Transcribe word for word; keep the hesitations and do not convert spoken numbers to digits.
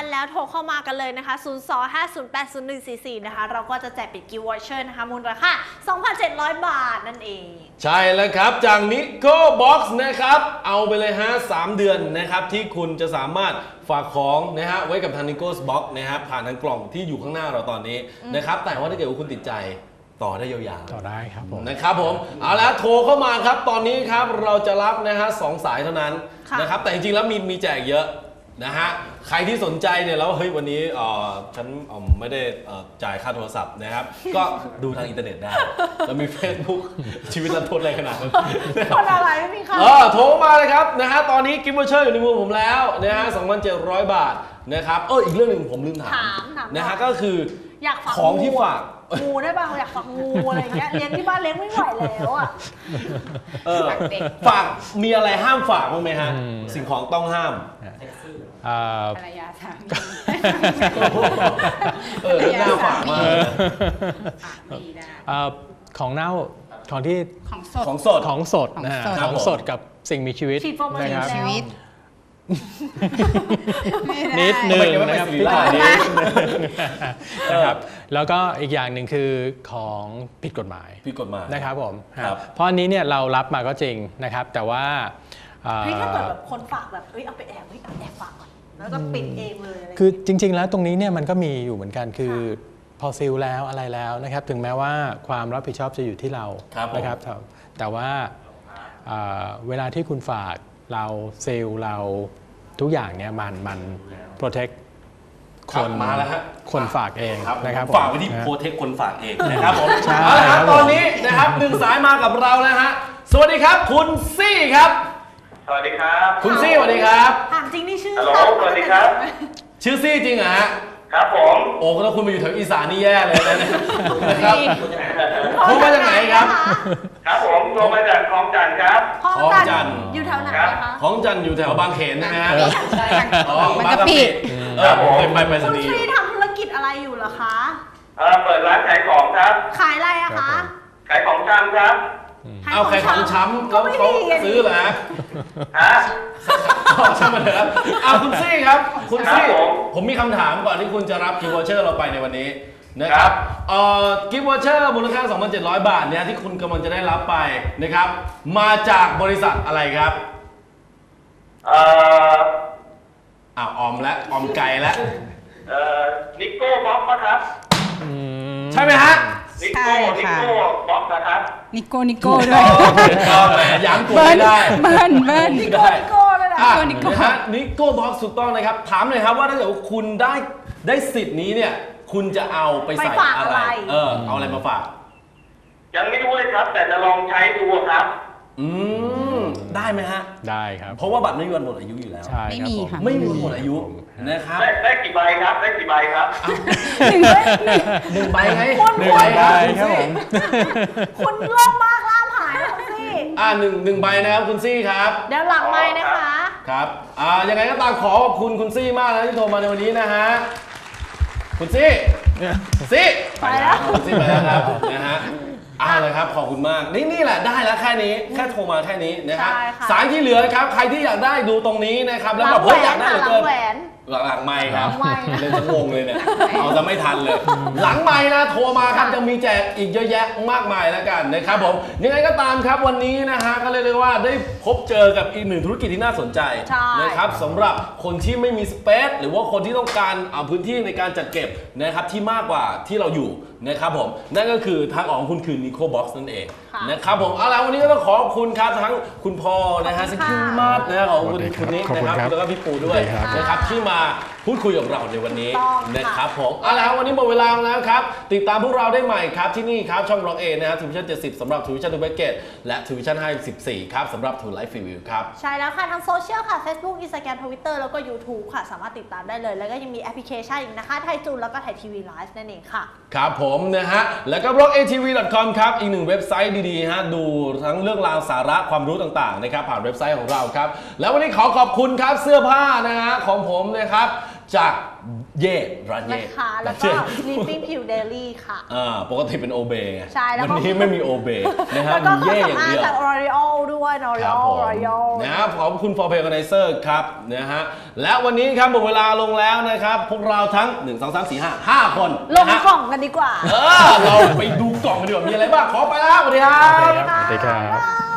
ญแล้วโทรเข้ามากันเลยนะคะ ศูนย์ สอง ห้า ศูนย์ แปด ศูนย์ หนึ่ง สี่ สี่ นะคะเราก็จะแจกปิดกิฟต์วอเชอร์นะคะมูลค่า สองพันเจ็ดร้อย บาทนั่นเองใช่แล้วครับจาก Nico Box นะครับเอาไปเลยฮะสามเดือนนะครับที่คุณจะสามารถฝากของนะฮะไว้กับทาง Nico Box นะครับผ่านทางกล่องที่อยู่ข้างหน้าเราตอนนี้นะครับแต่ว่าถ้าเกิดว่าคุณติดใจต่อได้ยาวๆต่อได้ครับผมนะครับผมเอาละโทรเข้ามาครับตอนนี้ครับเราจะรับนะฮะสองสายเท่านั้นนะครับแต่จริงๆแล้วมีมีแจกเยอะนะฮะใครที่สนใจเนี่ยแล้วเฮ้ยวันนี้เออฉันไม่ได้จ่ายค่าโทรศัพท์นะครับก็ดูทางอินเทอร์เน็ตได้แล้วมี Facebook ชีวิตรันทดอะไรขนาดนั้นคนอะไรไม่มีค่ะเออโทรมาเลยครับนะฮะตอนนี้กิฟต์วอเชอร์อยู่ในมือผมแล้วนะฮะ สองพันเจ็ดร้อย บาทนะครับเอออีกเรื่องหนึ่งผมลืมถามนะฮะก็คืออยากฝากของที่ฝากงูได้ป่ะอยากฝากงูอะไรเงี้ยเลี้ยงที่บ้านเลี้ยงไม่ไหวแล้วอ่ะเออฝากมีอะไรห้ามฝากบ้างไหมฮะสิ่งของต้องห้ามภรรยาสามีเออน่าฝากมากของเน่าของที่ของสดของสดของสดนะฮะของสดกับสิ่งมีชีวิตนะครับชีวิตนิดนึงนะครับพี่ขอนิดนึงนะครับแล้วก็อีกอย่างหนึ่งคือของผิดกฎหมายผิดกฎหมายนะครับผมเพราะอันนี้เนี่ยเรารับมาก็จริงนะครับแต่ว่าเฮ้ยถ้าเกิดแบบคนฝากแบบเอ้ยเอาไปแอบเฮ้ยเอาแอบฝากก่อนแล้วก็ปิดเองเลยคือจริงๆแล้วตรงนี้เนี่ยมันก็มีอยู่เหมือนกันคือพอซิลแล้วอะไรแล้วนะครับถึงแม้ว่าความรับผิดชอบจะอยู่ที่เรานะครับแต่ว่าเวลาที่คุณฝากเราเซลล์เราทุกอย่างเนี่ยมันมันโปรเทคคนมาแล้วฮะคนฝากเองนะครับฝากไว้ที่โปรเทคคนฝากเองนะครับผมเอาละครับตอนนี้นะครับหนึ่งสายมากับเราแล้วฮะสวัสดีครับคุณซี่ครับสวัสดีครับคุณซี่สวัสดีครับถามจริงนี่ชื่อฮัลโหลสวัสดีครับชื่อซี่จริงเหรอฮะครับผมโอ้ก็ถ้าคุณมาอยู่แถวอีสานนี่แย่เลยนะครับคุณมาจากไหนครับครับผมโทรมาจากคลองจันทร์ครับคลองจันทร์อยู่แถวไหนคะคลองจันทร์อยู่แถวบางเขนนะฮะอ๋อบางกะปิเออผมเคยไปไปสนีคุณซี่ทำธุรกิจอะไรอยู่เหรอคะเออเปิดร้านขายของครับขายอะไรอะคะขายของชำครับเอาขายของช้ำเขาเขาซื้อเหรอฮะฮะใช่ไหมครับเอาคุณซี่ครับคุณซี่ผมมีคำถามก่อนที่คุณจะรับกิฟต์วอเชอร์เราไปในวันนี้นะครับเอ่อกิฟต์วอเชอร์มูลค่า สองพันเจ็ดร้อย บาทเนี่ยที่คุณกำลังจะได้รับไปนะครับมาจากบริษัทอะไรครับเอ่ออ่าออมและออมไก่และเอ่อนิโก้บ็อกซ์ครับใช่ไหมฮะนิโก้นิโก้บ็อกซ์นะครับนิโก้นิโก้ด้วยแหมย้ำตัวไม่ได้เบิ้ลเบิ้ลนิโก้นิโก้เลยนะนิโก้นิโก้บ็อกซ์ถูกต้องนะครับถามเลยครับว่าถ้าเกิดว่าคุณได้ได้สิทธิ์นี้เนี่ยคุณจะเอาไปใส่อะไรเออเอาอะไรมาฝากยังไม่รู้เลยครับแต่จะลองใช้ดูครับอืมได้ไหมฮะได้ครับเพราะว่าบัตรไม่มีวันหมดอายุอยู่แล้วไม่มีค่ะไม่มีวันหมดอายุนะครับได้กี่ใบครับได้กี่ใบครับหนึ่งใบหนึ่งใบไงหนึ่งใบครับผมคุณโล่งมากล่ามหายนะคุณซี่อ่าหนึ่งหนึ่งใบนะครับคุณซี่ครับเดี๋ยวหลังไมค์นะคะครับอ่ายังไงก็ตามขอขอบคุณคุณซี่มากนะที่โทรมาในวันนี้นะฮะคุณซี่ซี่ไปแล้วคุณซี่ไปแล้วครับนะฮะอ่าเลยครับขอบคุณมากนี่นี่แหละได้แล้วแค่นี้แค่โทรมาแค่นี้นะครับสายที่เหลือครับใครที่อยากได้ดูตรงนี้นะครับแล้วแบบเฮ้ยอยากได้เหลือเกินหลังหลังไมค์ครับเล่นจะงงเลยเนี่ยเอาจะไม่ทันเลยหลังไมค์นะโทรมาครับจะมีแจกอีกเยอะแยะมากมายแล้วกันนะครับผมยังไงก็ตามครับวันนี้นะฮะก็เรียกได้ว่าได้พบเจอกับอีกหนึ่งธุรกิจที่น่าสนใจนะครับสำหรับคนที่ไม่มีสเปซหรือว่าคนที่ต้องการเอาพื้นที่ในการจัดเก็บนะครับที่มากกว่าที่เราอยู่นะครับผมนั่นก็คือทางออกของคุณคือ Nico Box นั่นเองนะครับผมเอาล่ะวันนี้ก็ต้องขอบคุณครับทั้งคุณพอนะฮะซิคิมมาร์นะขอบคุณคุณนิกนะครับแล้วก็พี่ปูด้วยนะครับที่มาพูดคุยกับเราในวันนี้นะครับผมเอาล่ะวันนี้หมดเวลาแล้วครับติดตามพวกเราได้ใหม่ครับที่นี่ครับช่อง Rock A นะฮะ Tuition เจ็ดสิบสำหรับ Tuition to Bracket และ Tuition ห้าสิบสี่ครับสำหรับ True Life Review ครับใช่แล้วค่ะทั้งโซเชียลค่ะ Facebook Instagram Twitter แล้วก็ YouTube ค่ะสามารถติดตามได้เลยแล้วก็ยังมีแอปพลิเคชันอีกนะคะไทยจูนแล้วก็ไทยทีวีไลฟ์นั่นเองค่ะครับผมนะฮะแล้วก็ ร็อก เอ ที วี ดอท คอม ครับอีกหนึ่งเว็บไซต์ดีๆฮะดูทั้งเรื่องราวสาระความรู้ต่างๆนะครับผ่านเว็บไซต์ของเราครับแล้ววันนี้ขอขอบคุณครับเสื้อผ้านะฮะของผมนะครับจากเย่ร้านเย่นะคะแล้วก็ Sleeping Pill Daily ค่ะอ่าปกติเป็นโอเบไงใช่แล้ววันนี้ไม่มีโอเบนะฮะมีเย่อย่างเดียวจาก L'Oreal ด้วยด้วยนอครรับอผมรอยอนะครับขอบคุณ for pay organizer ครับนะฮะและวันนี้ครับหมดเวลาลงแล้วนะครับพวกเราทั้งหนึ่ง สอง สาม สี่ ห้า ห้าคนลงนะฮะกล่องกันดีกว่าเออเราไปดูกล่องกันดีกว่ามีอะไรบ้างขอไปแล้วสวัสดีครับสวัสดีครับ